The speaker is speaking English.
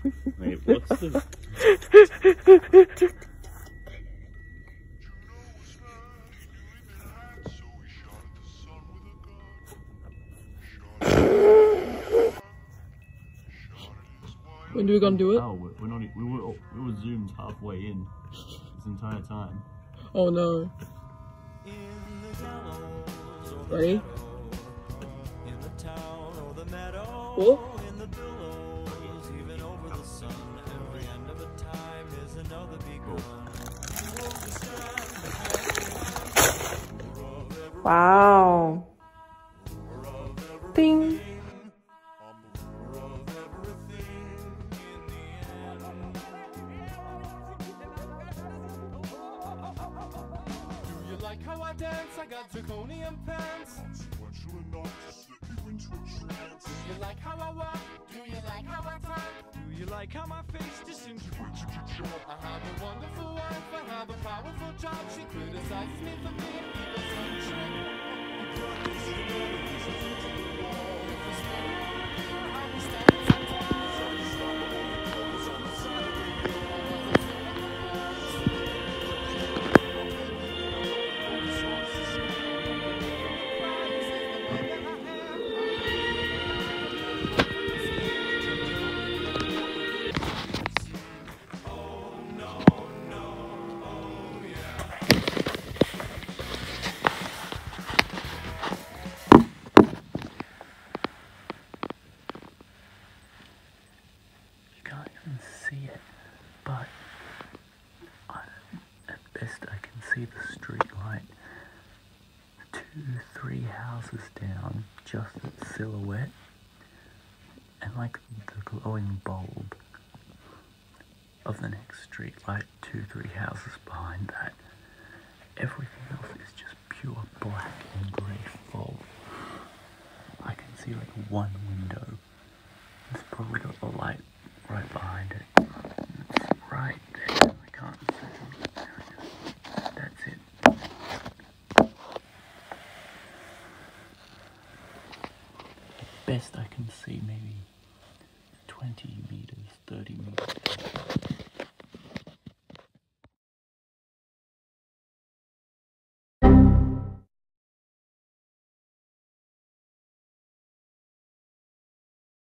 Wait, what's the... When do we gonna do it? Oh, we're not... We were zoomed halfway in this entire time. Oh no. Ready? Cool. Wow. Ding. Like how I dance, I got draconian pants. Consequential enough to slip you into a trance. Do you like how I walk? Do you like how I talk? Do you like how my face just seems to reach you to chalk? I have a wonderful wife, I have a powerful job. She criticizes me for being evil sunshine. You practice your melodies and things to the wall. If you stand around here, I'll be standing sometimes. So you stop at all the covers on the side of the hill. See it, but at best I can see the street light 2-3 houses down, just its silhouette, and like the glowing bulb of the next street light 2-3 houses behind that. Everything else is just pure black and grey fog. I can see like one window. It's probably got the light right behind it. It's right there. I can't see. That's it. Best I can see maybe 20 meters, 30 meters.